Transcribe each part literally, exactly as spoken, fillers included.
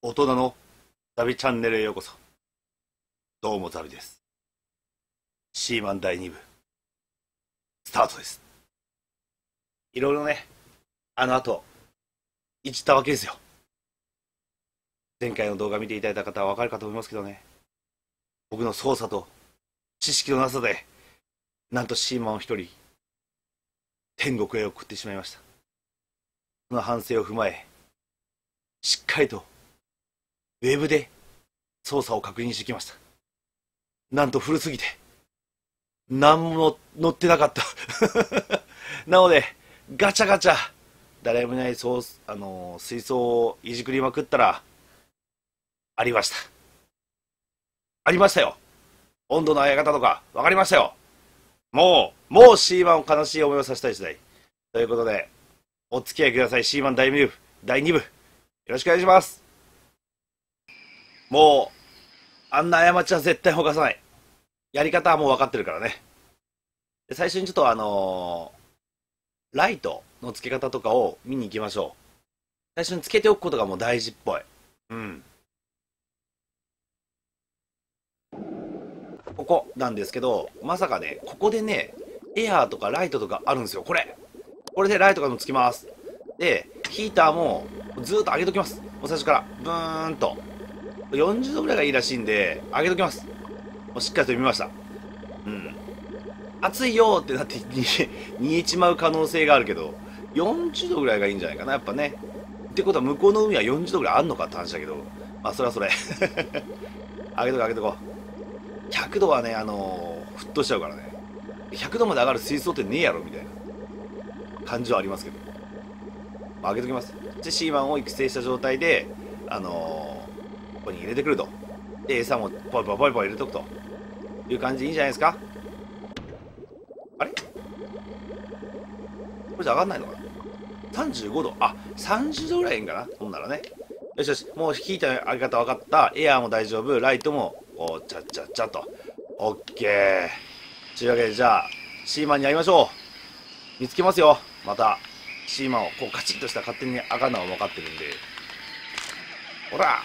大人の旅チャンネルへようこそ。どうもザビです。シーマンだいに部スタートです。いろいろね、あの後いじったわけですよ。前回の動画見ていただいた方はわかるかと思いますけどね、僕の操作と知識のなさでなんとシーマンを一人天国へ送ってしまいました。その反省を踏まえ、しっかりとウェブで操作を確認してきました。なんと古すぎて何も載ってなかったなのでガチャガチャ誰もいないそうあの水槽をいじくりまくったらありました。ありましたよ。温度の上げ方とか分かりましたよ。もうもうシーマンを悲しい思いをさせたい時代ということで、お付き合いください。シーマンだいに部だいに部よろしくお願いします。もうあんな過ちは絶対犯さない。やり方はもう分かってるからね。で最初にちょっとあのーライトの付け方とかを見に行きましょう。最初につけておくことがもう大事っぽい。うん。ここなんですけど、まさかね、ここでね、エアーとかライトとかあるんですよ。これ。これでライトがつきます。で、ヒーターもずーっと上げときます。もう最初から。ブーンと。よんじゅうどぐらいがいいらしいんで、上げときます。もうしっかりと見ました。うん。暑いよーってなって煮えちまう可能性があるけど、よんじゅうどぐらいがいいんじゃないかな、やっぱね。ってことは向こうの海はよんじゅうどぐらいあんのかって話だけど、まあそれはそれ上げとこう上げとこう。ひゃくどはね、あのー、沸騰しちゃうからね。ひゃくどまで上がる水槽ってねえやろみたいな感じはありますけど、まあ、上げときます。でシーマンを育成した状態で、あのー、ここに入れてくると。で餌もポイポイポイポイ入れとくという感じでいいんじゃないですか。あれこれじゃ上がんないのかな。さんじゅうごど、あ、さんじゅうどぐらいいいんかな、ほんならね。よしよし、もうヒーターの上げ方分かった。エアーも大丈夫、ライトもこうチャッチャッチャと。オッケー。というわけで、じゃあシーマンに会いましょう。見つけますよ。またシーマンをこうカチッとしたら勝手に上がるのは分かってるんで、ほら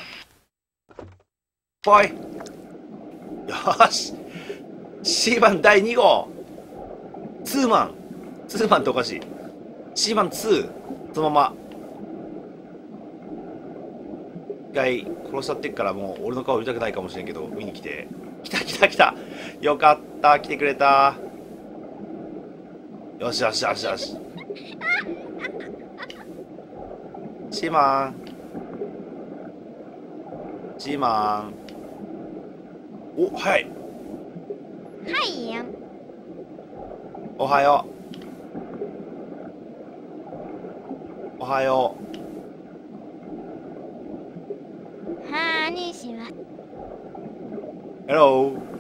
ぽい。よし、シーマンだいに号ツーマンツーマンっておかしい。シーマンツー、そのまま一回殺しちゃってっから、もう俺の顔見たくないかもしれんけど見に来て。来た来た来た、よかった、来てくれた。よしよしよしよし。シーマンシーマン、お、早い。 はいやん。 おはようおはよはーにします。 う。ヘロー。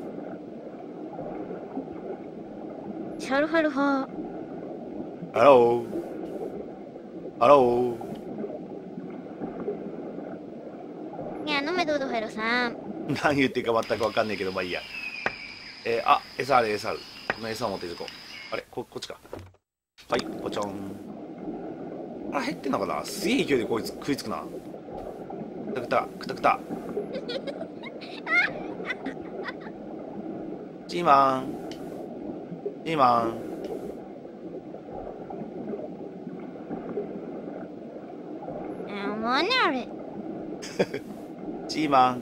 シャルハルハハローハロー。 ー。やのめどどヘロさん。 何言ってるか全く分かんないけど、まあいいや。えー、あ、餌ある餌ある。この餌を持っていこう。あれ、ここっちか。はい、ポチョン。あら、減ってんのかな。すげえ勢いでこいつ食いつくな。くたくたくたくた。ジーマンジーマン。 あ、もうねあれ。 ジーマン。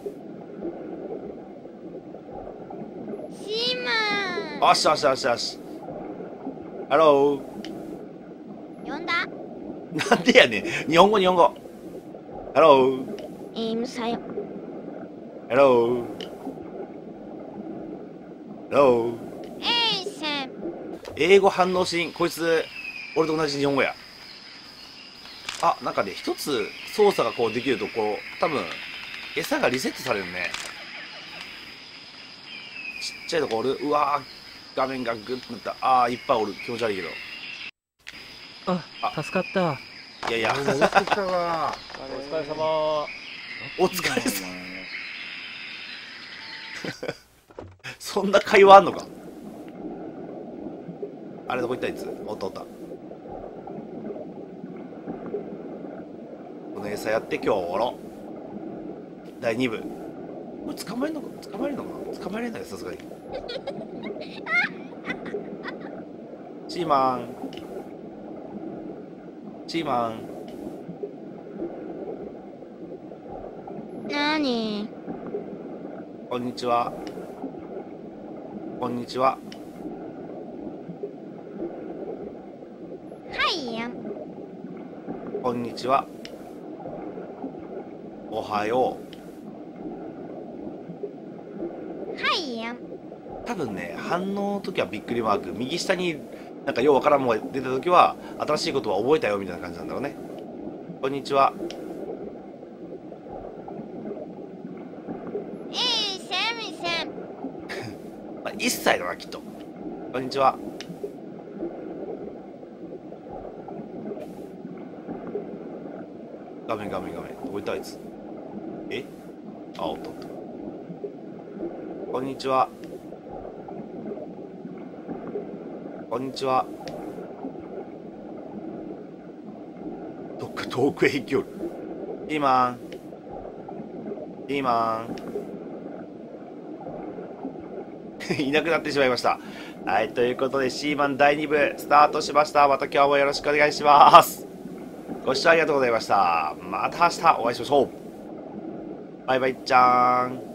シーマン。 よしよしよしよし。ハロー。 呼んだ？ なんでやねん。日本語日本語。ハロー。 えむさよ。 ハロー。ハロー。 えいせん。 英語反応しん。こいつ俺と同じ日本語や。あ、なんかね、一つ操作がこうできると、こう多分餌がリセットされるね。ちっちゃいとこおる。うわー、画面がグッとなった。あー、いっぱいおる。気持ち悪いけど。 あ、助かった。 いやいや、 戻ってきたか。 お疲れ様。 お疲れさそんな会話あんのか。あれどこ行ったあいつ。おったおった。この餌やって今日は終わろう。 だいに部。これ捕まえるのか捕まえるのかな捕まえれないよ、さすがに。シーマン。シーマン。 なに？ こんにちは。こんにちは。 はいやん。 こんにちは。おはよう。はいやん。 多分ね、反応の時はびっくりマーク、右下になんかようわからんものが出た時は新しい言葉覚えたよみたいな感じなんだろうね。こんにちは。 えいさみさん。 まあ、いっさいだなきっと。こんにちは。画面画面画面どこ行ったあいつ。えあ、おっとおっと。こんにちは。こんにちは。どっか遠くへ行きよる。ピーマン。ピーマン。いなくなってしまいました。はい、ということでシーマンだいに部スタートしました。また今日もよろしくお願いします。ご視聴ありがとうございました。また明日お会いしましょう。バイバイちゃーん。